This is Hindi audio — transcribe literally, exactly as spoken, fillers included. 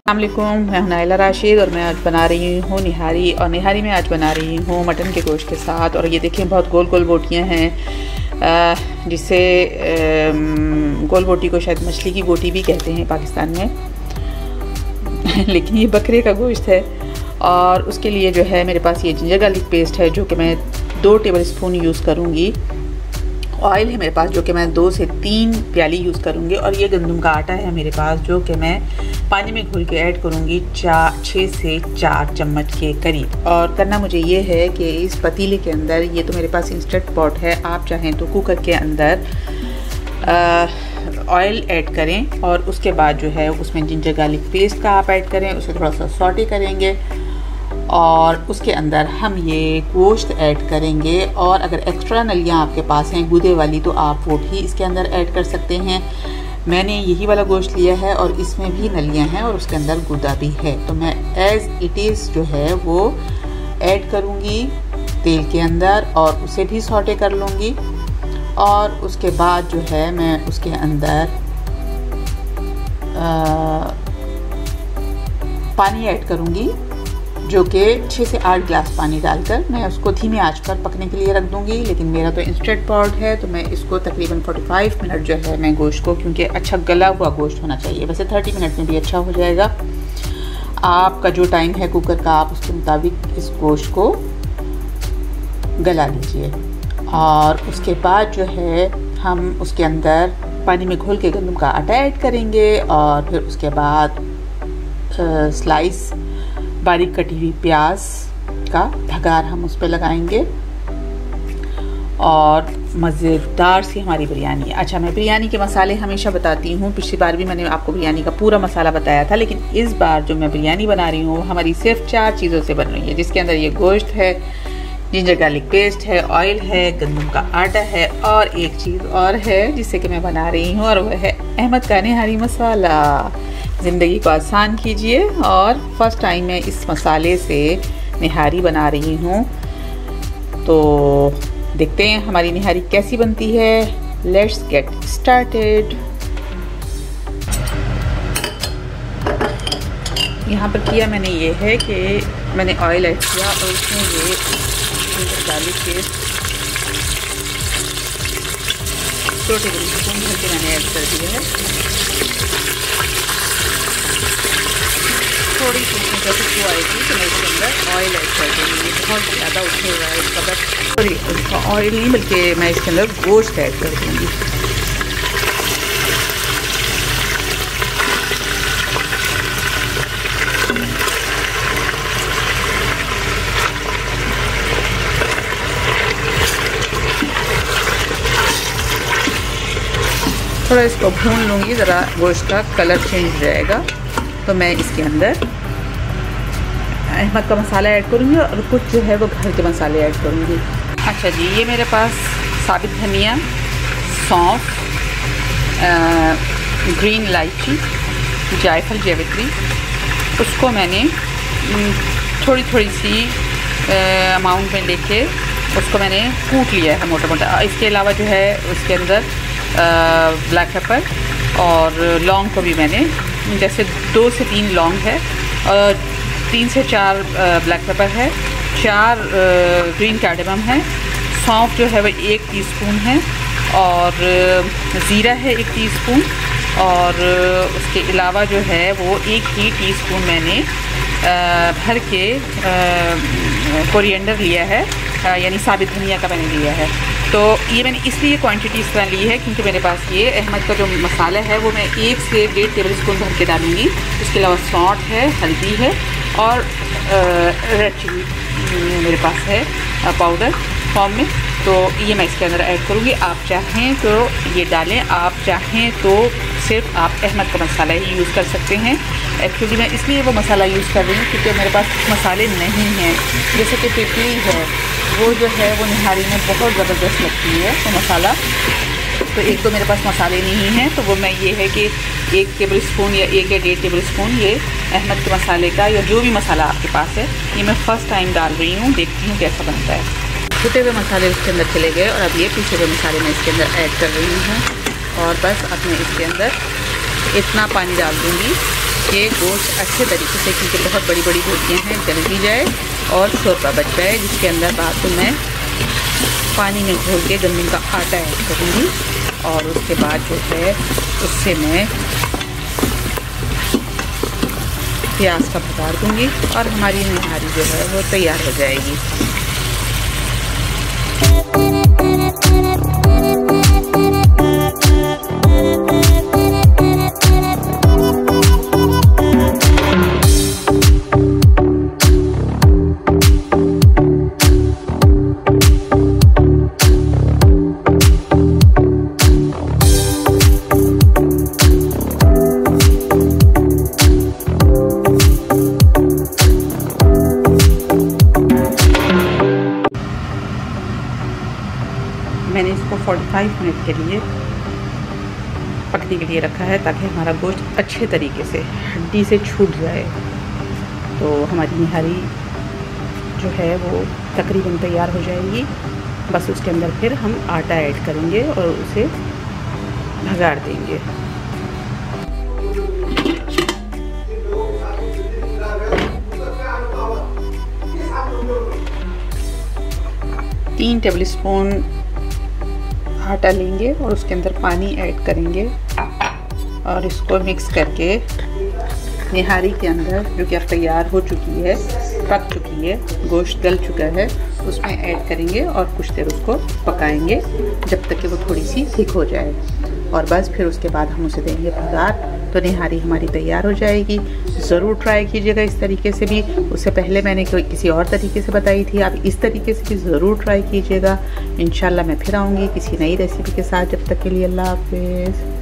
अस्सलामुअलैकुम, मैं हूं नाइला राशिद और मैं आज बना रही हूं निहारी। और निहारी में आज बना रही हूं मटन के गोश्त के साथ। और ये देखें बहुत गोल गोल बोटियां हैं, जिसे गोल बोटी को शायद मछली की बोटी भी कहते हैं पाकिस्तान में लेकिन ये बकरे का गोश्त है। और उसके लिए जो है मेरे पास ये जिंजर गार्लिक पेस्ट है जो कि मैं दो टेबल स्पून यूज़ करूँगी। ऑयल है मेरे पास जो कि मैं दो से तीन प्याली यूज़ करूँगी। और ये गंदम का आटा है मेरे पास जो कि मैं पानी में घोल के ऐड करूँगी चार छः से चार चम्मच के करीब। और करना मुझे ये है कि इस पतीले के अंदर, ये तो मेरे पास इंस्टेंट पॉट है, आप चाहें तो कुकर के अंदर ऑयल ऐड करें और उसके बाद जो है उसमें जिंजर गार्लिक पेस्ट का आप ऐड करें, उसे थोड़ा सा सॉटे करेंगे और उसके अंदर हम ये गोश्त ऐड करेंगे। और अगर एक्स्ट्रा नलियाँ आपके पास हैं गूदे वाली तो आप वो भी इसके अंदर ऐड कर सकते हैं। मैंने यही वाला गोश्त लिया है और इसमें भी नलियाँ हैं और उसके अंदर गूदा भी है, तो मैं एज़ इट इज़ जो है वो ऐड करूँगी तेल के अंदर और उसे भी सॉटे कर लूँगी। और उसके बाद जो है मैं उसके अंदर आ, पानी ऐड करूँगी जो कि छः से आठ गिलास पानी डालकर मैं उसको धीमे आंच पर पकने के लिए रख दूँगी। लेकिन मेरा तो इंस्टेंट पॉट है तो मैं इसको तकरीबन पैंतालीस मिनट जो है मैं गोश्त को, क्योंकि अच्छा गला हुआ गोश्त होना चाहिए, वैसे तीस मिनट में भी अच्छा हो जाएगा। आपका जो टाइम है कुकर का आप उसके मुताबिक इस गोश्त को गला लीजिए। और उसके बाद जो है हम उसके अंदर पानी में घोल के गंदम का आटा ऐड करेंगे और फिर उसके बाद स्लाइस बारीक कटी हुई प्याज का भगार हम उस पर लगाएंगे और मज़ेदार सी हमारी बिरयानी। अच्छा, मैं बिरयानी के मसाले हमेशा बताती हूँ, पिछली बार भी मैंने आपको बिरयानी का पूरा मसाला बताया था, लेकिन इस बार जो मैं बिरयानी बना रही हूँ हमारी सिर्फ चार चीज़ों से बन रही है, जिसके अंदर ये गोश्त है, जिंजर गार्लिक पेस्ट है, ऑयल है, गंदम का आटा है और एक चीज़ और है जिससे कि मैं बना रही हूँ और वह है अहमद का निहारी मसाला। ज़िंदगी को आसान कीजिए। और फर्स्ट टाइम मैं इस मसाले से निहारी बना रही हूँ, तो देखते हैं हमारी निहारी कैसी बनती है। Let's get started. यहाँ पर किया मैंने ये है कि मैंने ऑयल ऐड किया और उसमें ये जिंजर गार्लिक पेस्ट दो टेबल स्पून भर के मैंने ऐड कर दिया है। थोड़ी सी इसमें जब खुशबू आएगी तो मैं इसके अंदर ऑयल ऐड कर दूँगी। बहुत ज़्यादा उठेगा इसका, बट सॉरी उसका ऑयल नहीं बल्कि मैं इसके अंदर गोश्त ऐड कर दूँगी। थोड़ा इसको भून लूँगी, ज़रा गोश्त का कलर चेंज हो जाएगा तो मैं इसके अंदर अहमद का मसाला ऐड करूँगी और कुछ जो है वो घर के मसाले ऐड करूँगी। अच्छा जी, ये मेरे पास साबित धनिया, सौंफ, ग्रीन इलायची, जायफल, जावित्री, उसको मैंने थोड़ी थोड़ी सी अमाउंट में लेके उसको मैंने कूट लिया है मोटा मोटा। इसके अलावा जो है उसके अंदर ब्लैक पेपर और लौंग को भी मैंने, जैसे दो से तीन लौंग है और तीन से चार ब्लैक पेपर है, चार ग्रीन कार्डेमम है, सौंफ जो है वह एक टीस्पून है और ज़ीरा है एक टीस्पून और उसके अलावा जो है वो एक ही टीस्पून मैंने भर के कोरिएंडर लिया है, यानी साबित धनिया का मैंने लिया है। तो ये मैंने इसलिए क्वांटिटी इस तरह ली है क्योंकि मेरे पास ये अहमद का जो मसाला है वो मैं एक से डेढ़ टेबल स्पून भर के डालूँगी। इसके अलावा सौंठ है, हल्दी है और रेड चिली मेरे पास है पाउडर फॉर्म में, तो ये मैं इसके अंदर ऐड करूँगी। आप चाहें तो ये डालें, आप चाहें तो सिर्फ आप अहमद का मसाला ही यूज़ कर सकते हैं। एक्चुअली मैं इसलिए वो मसाला यूज़ कर रही हूँ क्योंकि मेरे पास मसाले नहीं हैं, जैसे कि पिपली है वो जो है वो निहारी में बहुत ज़बरदस्त लगती है वो मसाला, तो एक तो मेरे पास मसाले नहीं हैं, तो वो मैं ये है कि एक टेबल स्पून या एक या डेढ़ टेबल स्पून ये अहमद के मसाले का या जो भी मसाला आपके पास है ये मैं फ़र्स्ट टाइम डाल रही हूँ, देखती हूँ कैसा बनता है। छुटे हुए मसाले उसके अंदर चले गए और अब ये पीछे हुए मसाले मैं इसके अंदर ऐड कर रही हूँ और बस अब मैं इसके अंदर इतना पानी डाल दूँगी ये गोश्त अच्छे तरीके से, क्योंकि बहुत बड़ी बड़ी बोटियाँ हैं, जल भी जाए और शोरबा बच जाए, जिसके अंदर बाद में मैं पानी में घोल के गंदम का आटा ऐड करूँगी और उसके बाद जो है उससे मैं प्याज का भगार दूँगी और हमारी निहारी जो है वो तैयार हो जाएगी। मैंने इसको पैंतालीस मिनट के लिए पकने के लिए रखा है ताकि हमारा गोश्त अच्छे तरीके से हड्डी से छूट जाए। तो हमारी निहारी जो है वो तकरीबन तैयार हो जाएगी। बस उसके अंदर फिर हम आटा ऐड करेंगे और उसे भगाड़ देंगे। तीन टेबल स्पून आटा लेंगे और उसके अंदर पानी ऐड करेंगे और इसको मिक्स करके निहारी के अंदर, जो कि अब तैयार हो चुकी है, पक चुकी है, गोश्त गल चुका है, उसमें ऐड करेंगे और कुछ देर उसको पकाएंगे जब तक कि वो थोड़ी सी थिक हो जाए और बस फिर उसके बाद हम उसे देंगे भगार। तो निहारी हमारी तैयार हो जाएगी। ज़रूर ट्राई कीजिएगा इस तरीके से भी। उससे पहले मैंने किसी और तरीके से बताई थी, आप इस तरीके से भी ज़रूर ट्राई कीजिएगा। इंशाल्लाह मैं फिर आऊँगी किसी नई रेसिपी के साथ। जब तक के लिए अल्लाह हाफ़िज़।